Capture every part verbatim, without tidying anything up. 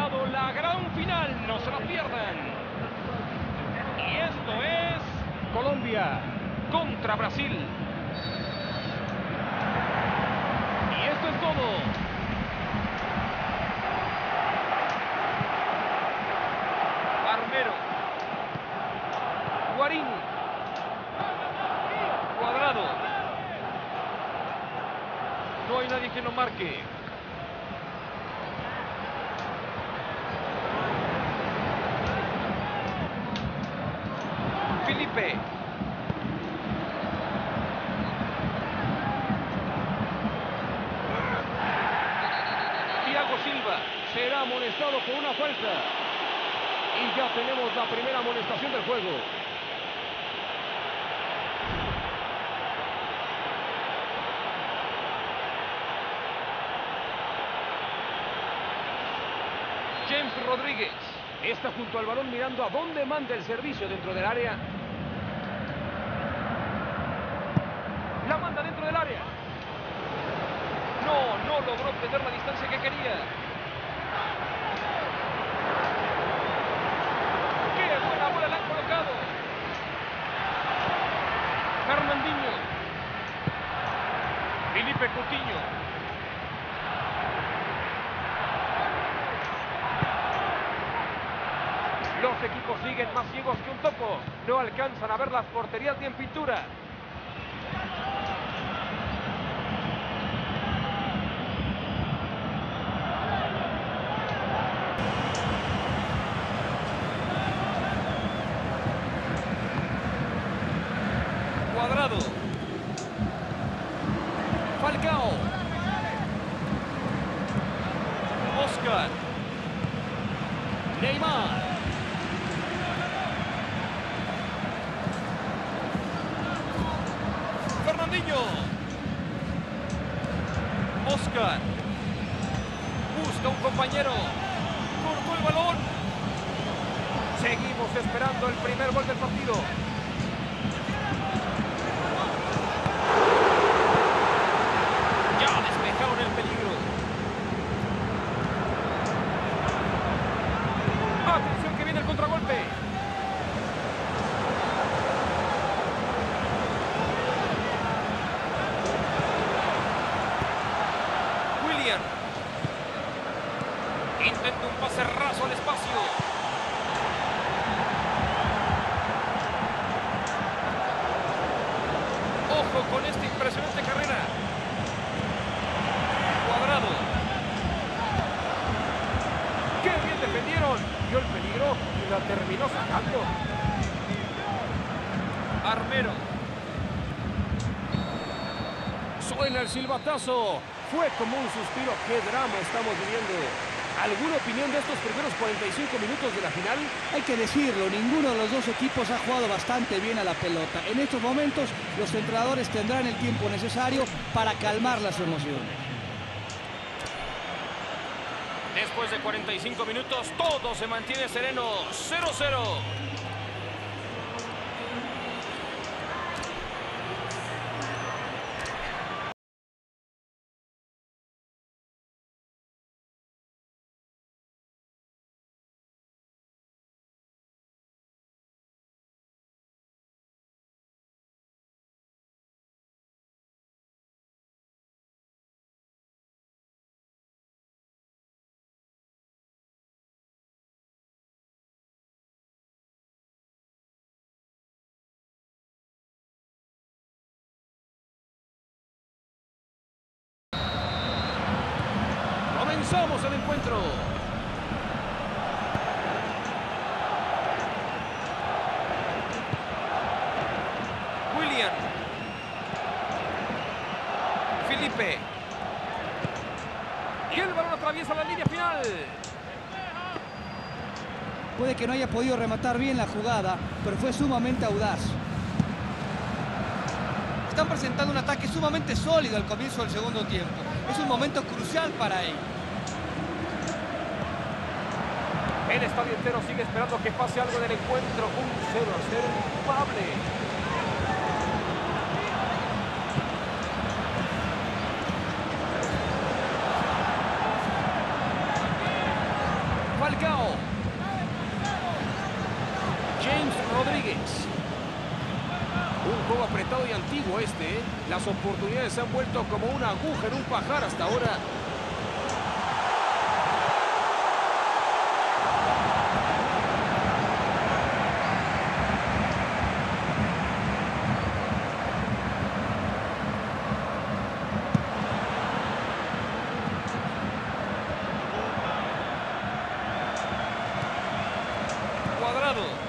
llegado la gran final, no se la pierdan. Y esto es Colombia contra Brasil. Y esto es todo. Armero. Guarín. Cuadrado. No hay nadie que lo marque. Felipe. Thiago Silva será amonestado por una falta. Y ya tenemos la primera amonestación del juego. James Rodríguez está junto al balón mirando a dónde manda el servicio dentro del área. La manda dentro del área. No, no logró obtener la distancia que quería. ¡Qué buena bola la han colocado! Fernandinho. Felipe Coutinho. Los equipos siguen más ciegos que un topo. No alcanzan a ver las porterías ni en pintura. Cuadrado. Falcao. Oscar. Neymar. Fernandinho. Oscar. Busca un compañero. Cortó el balón. Seguimos esperando el primer gol del partido. Ya despejaron el peligro. Atención que viene el contragolpe. Intenta un pase raso al espacio. Ojo con esta impresionante carrera. Cuadrado. ¡Qué bien defendieron! Vio el peligro y la terminó sacando. Armero. Suena el silbatazo. Fue como un suspiro. ¡Qué drama estamos viviendo! ¿Alguna opinión de estos primeros cuarenta y cinco minutos de la final? Hay que decirlo, ninguno de los dos equipos ha jugado bastante bien a la pelota. En estos momentos, los entrenadores tendrán el tiempo necesario para calmar las emociones. Después de cuarenta y cinco minutos, todo se mantiene sereno. cero cero. Comenzamos el encuentro. William. Felipe. Y el balón atraviesa la línea final. Puede que no haya podido rematar bien la jugada, pero fue sumamente audaz. Están presentando un ataque sumamente sólido al comienzo del segundo tiempo. Es un momento crucial para ellos. El estadio entero sigue esperando que pase algo en el encuentro. Un cero a cero culpable. Falcao. James Rodríguez. Un juego apretado y antiguo este, ¿eh? Las oportunidades se han vuelto como una aguja en un pajar hasta ahora. Cuadrado.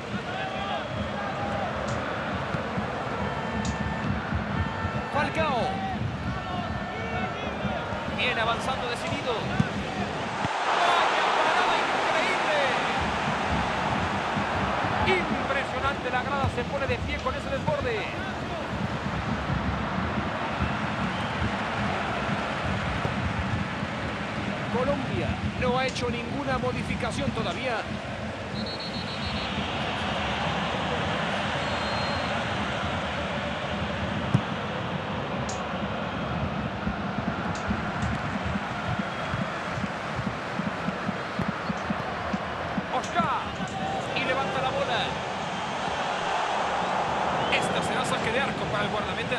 Falcao. Viene avanzando decidido. ¡Vaya parada increíble! Impresionante, la grada se pone de pie con ese desborde. Colombia no ha hecho ninguna modificación todavía. Y levanta la bola. Esta será saque de arco para el guardameta.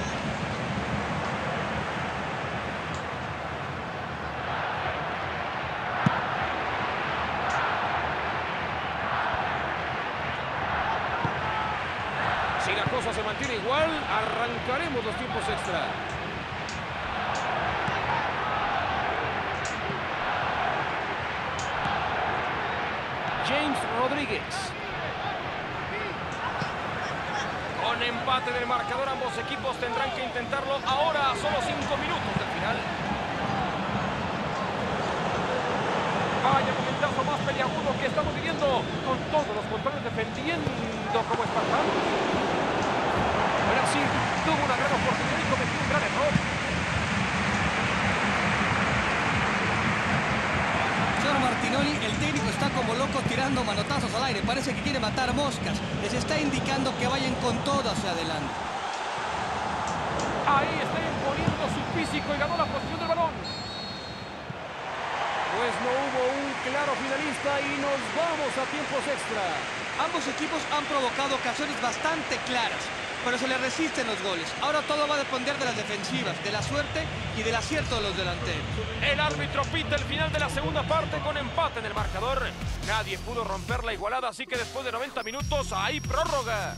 Si la cosa se mantiene igual, arrancaremos los tiempos extra. James Rodríguez. Con empate del marcador, ambos equipos tendrán que intentarlo ahora a solo cinco minutos del final. Vaya momentazo más peliagudo que estamos viviendo, con todos los controles defendiendo como espartanos. Brasil tuvo una gran oportunidad y cometió un gran error. Señor Martinoli, el técnico está como loco tirando manotazos al aire. Parece que quiere matar moscas. Les está indicando que vayan con todo hacia adelante. Ahí está imponiendo su físico y ganó la posición del balón. Pues no hubo un claro finalista y nos vamos a tiempos extra. Ambos equipos han provocado ocasiones bastante claras, pero se les resisten los goles. Ahora todo va a depender de las defensivas, de la suerte y del acierto de los delanteros. El árbitro pita el final de la segunda parte con empate en el marcador. Nadie pudo romper la igualada, así que después de noventa minutos hay prórroga.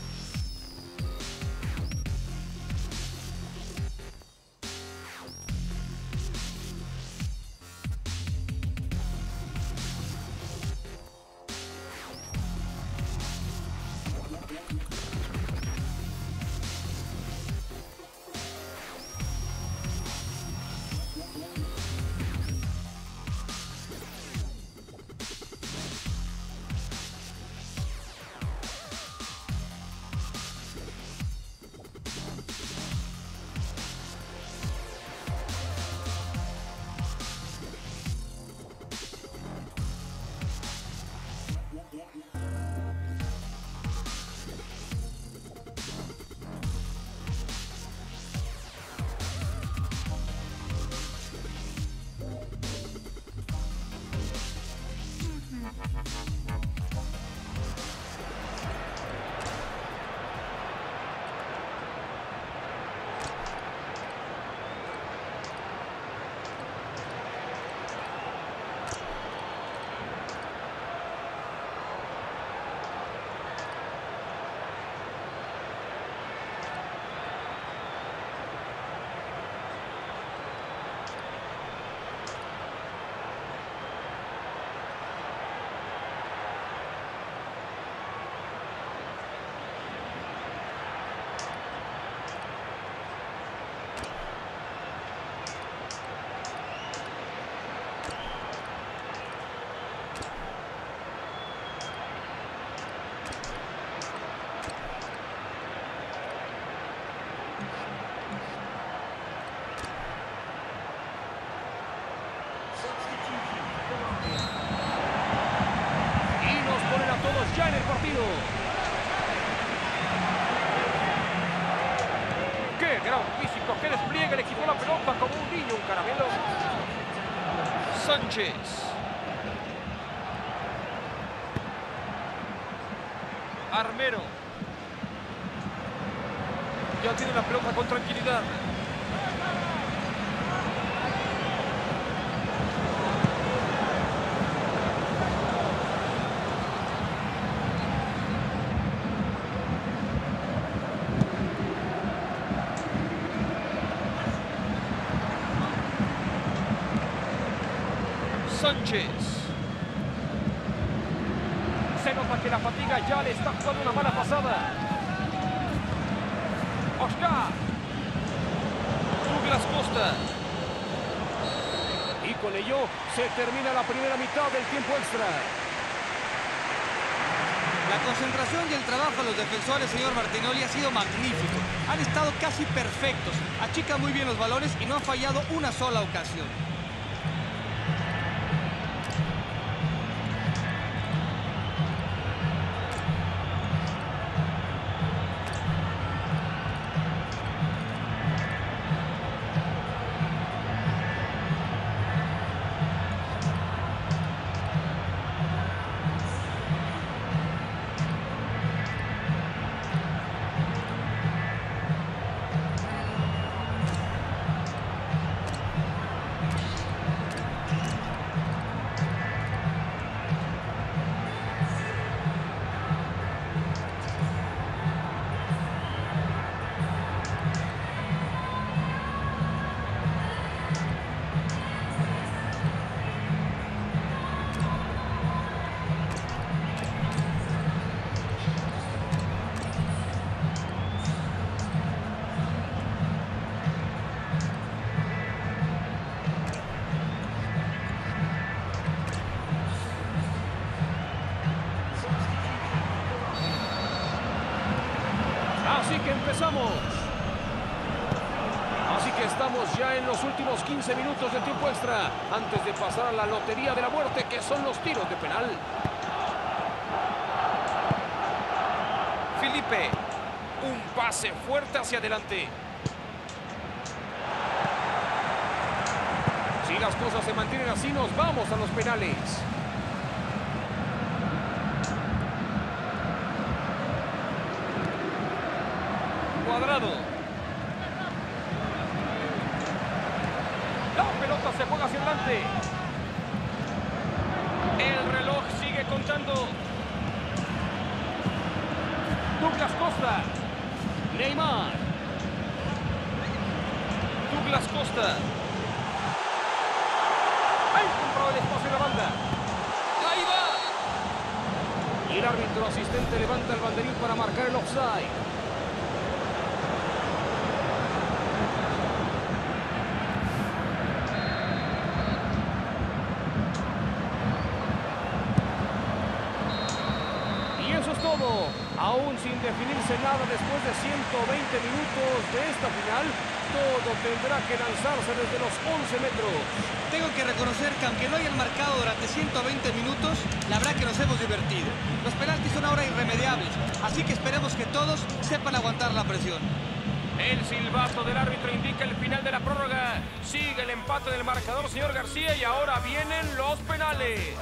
Ya en el partido. ¡Qué gran físico! ¡Qué despliegue! Le quitó la pelota como un niño, un caramelo. Sánchez. Armero. Ya tiene la pelota con tranquilidad. Sánchez. Se nota que la fatiga ya le está jugando una mala pasada. Oscar. Douglas Costa. Y con ello se termina la primera mitad del tiempo extra. La concentración y el trabajo de los defensores, señor Martinoli, ha sido magnífico. Han estado casi perfectos. Achican muy bien los balones y no han fallado una sola ocasión. Así que empezamos. Así que estamos ya en los últimos quince minutos del tiempo extra, antes de pasar a la lotería de la muerte, que son los tiros de penal. Felipe. Un pase fuerte hacia adelante. Si las cosas se mantienen así, nos vamos a los penales. Cuadrado. La pelota se juega hacia adelante. El reloj sigue contando. Douglas Costa. Neymar. Douglas Costa. Ha encontrado el espacio en la banda. Ahí va. Y el árbitro asistente levanta el banderín para marcar el offside. Todo, aún sin definirse nada después de ciento veinte minutos de esta final, todo tendrá que lanzarse desde los once metros. Tengo que reconocer que aunque no hayan marcado durante ciento veinte minutos, la verdad que nos hemos divertido. Los penaltis son ahora irremediables, así que esperemos que todos sepan aguantar la presión. El silbato del árbitro indica el final de la prórroga. Sigue el empate del marcador, señor García, y ahora vienen los penales.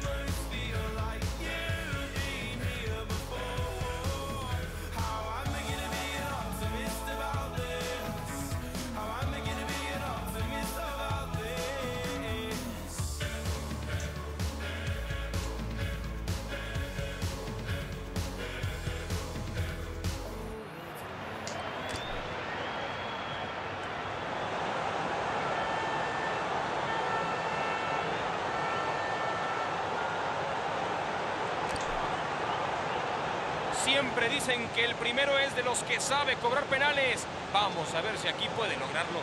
Siempre dicen que el primero es de los que sabe cobrar penales. Vamos a ver si aquí puede lograrlo.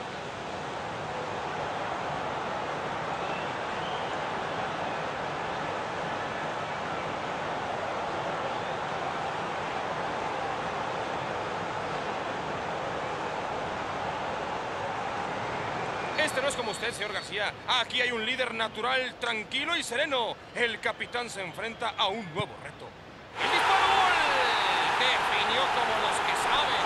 Este no es como usted, señor García. Aquí hay un líder natural, tranquilo y sereno. El capitán se enfrenta a un nuevo reto. ¡El disparo! ¡Gol! Definió como los que saben.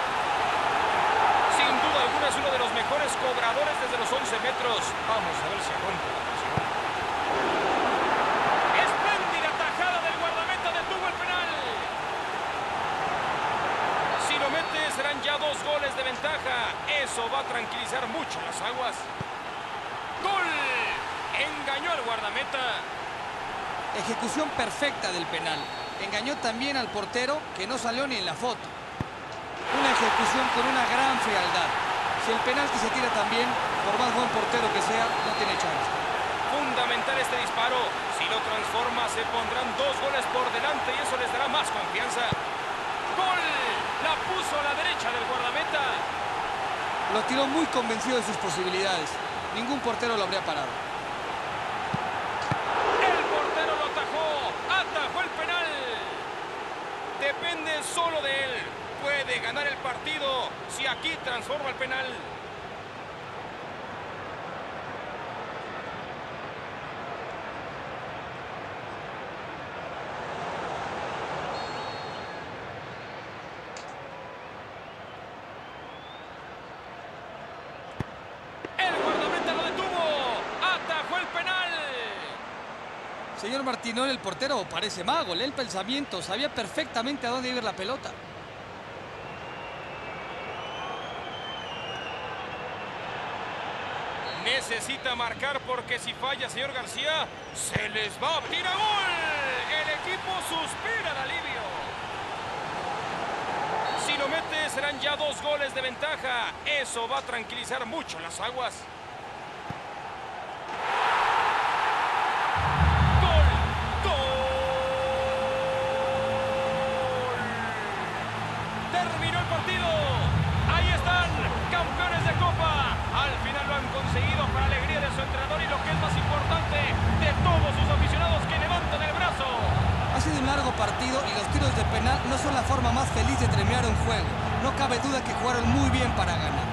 Sin duda alguna es uno de los mejores cobradores desde los once metros. Vamos a ver si aguanta la presión. ¡Espléndida tajada del guardameta! ¡Detuvo el penal! Eso va a tranquilizar mucho las aguas. ¡Gol! Engañó al guardameta. Ejecución perfecta del penal. Engañó también al portero, que no salió ni en la foto. Una ejecución con una gran frialdad. Si el penalti se tira también, por más buen portero que sea, no tiene chance. Fundamental este disparo. Si lo transforma, se pondrán dos goles por delante y eso les dará más confianza. ¡Gol! La puso a la derecha del guardameta. Lo tiró muy convencido de sus posibilidades. Ningún portero lo habría parado. El portero lo atajó. Atajó el penal. Depende solo de él. Puede ganar el partido si aquí transforma el penal. Señor Martinoli, el portero parece mago, lee el pensamiento, sabía perfectamente a dónde iba la pelota. Necesita marcar porque si falla, señor García, se les va a tirar gol. El equipo suspira de alivio. Si lo mete, serán ya dos goles de ventaja. Eso va a tranquilizar mucho las aguas. Conseguido para alegría de su entrenador y lo que es más importante, de todos sus aficionados que levantan el brazo. Ha sido un largo partido y los tiros de penal no son la forma más feliz de terminar un juego. No cabe duda que jugaron muy bien para ganar.